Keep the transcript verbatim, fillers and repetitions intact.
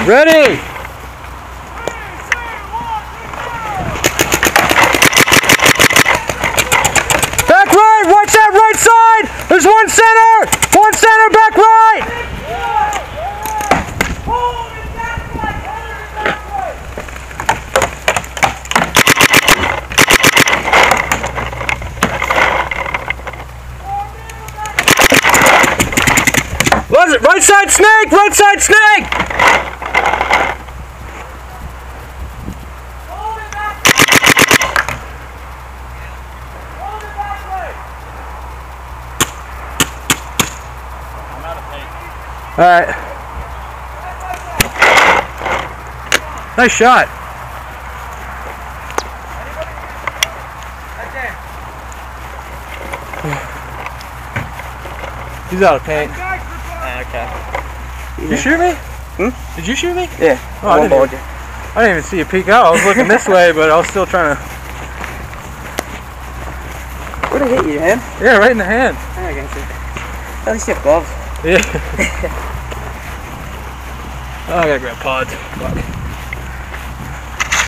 Ready! Back right! Watch that right side! There's one center! One center, back right! What is it? Right side snake! Right side snake! Alright. Nice shot. He's out of paint. Okay. Did you shoot me? Hmm? Did you shoot me? Yeah. Oh, I, didn't even, I didn't even see you peek out. I was looking this way, but I was still trying to... Where'd I hit you, man? Yeah, right in the hand. Oh, I got you. At least you have gloves. Yeah. Oh, I gotta grab pods. Fuck.